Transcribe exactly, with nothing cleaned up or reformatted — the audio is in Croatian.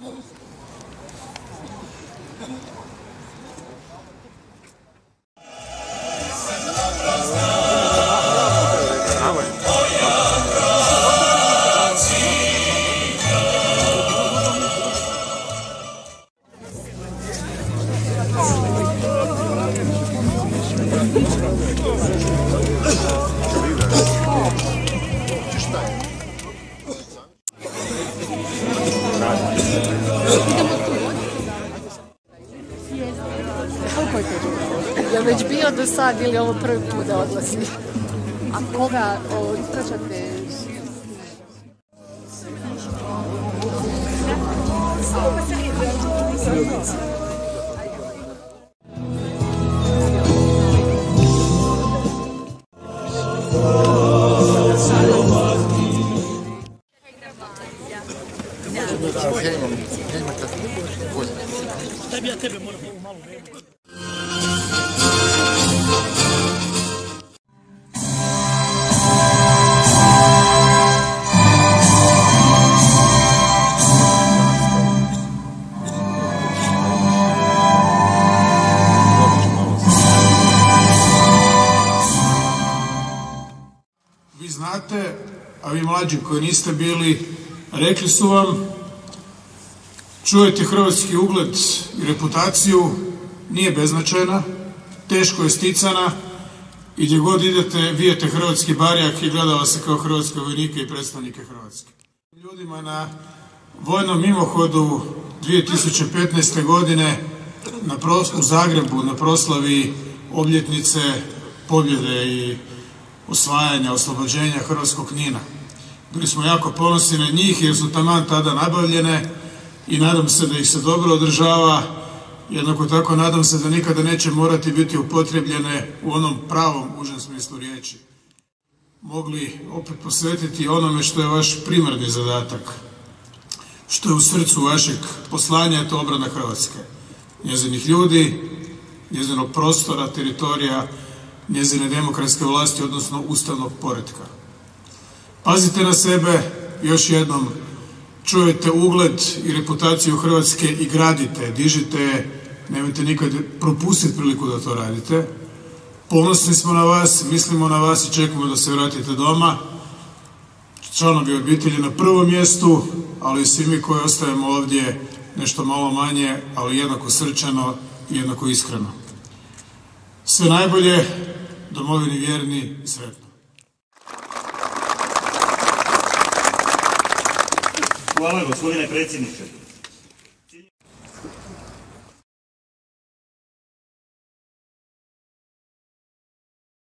Je li već bio do sad ili ovo prvi put da odlazi? A koga ispraćate? Da bi ja tebe moram ovu malu vremenu. Vi znate, a vi mlađi koji niste bili, rekli su vam, čujete hrvatski ugled i reputaciju, nije beznačajna, teško je sticana i gdje god idete, vidite hrvatski barjak i gleda vas se kao hrvatske vojnike i predstavnike Hrvatske. Ljudima na vojnom mimohodu dvije tisuće petnaeste. godine na pros- u Zagrebu na proslavi obljetnice pobjede i osvajanja, oslobođenja hrvatskog Knina. Bili smo jako ponosni na njih jer su taman tada nabavljene i nadam se da ih se dobro održava. Jednako tako nadam se da nikada neće morati biti upotrebljene u onom pravom užem smislu riječi. Mogli opet posvetiti onome što je vaš primarni zadatak, što je u srcu vašeg poslanja, je to obrana Hrvatske. Njezinih ljudi, njezinog prostora, teritorija, njezine demokratske vlasti, odnosno ustavnog poretka. Pazite na sebe, još jednom, čujete ugled i reputaciju Hrvatske i gradite, dižite, nemojte nikad propustiti priliku da to radite. Ponosni smo na vas, mislimo na vas i čekamo da se vratite doma. Članovi obitelji na prvom mjestu, ali i svi mi koji ostajemo ovdje nešto malo manje, ali jednako srčano i jednako iskreno. Sve najbolje, domovini vjerni i sretno. Hvala, gospodine predsjedniče.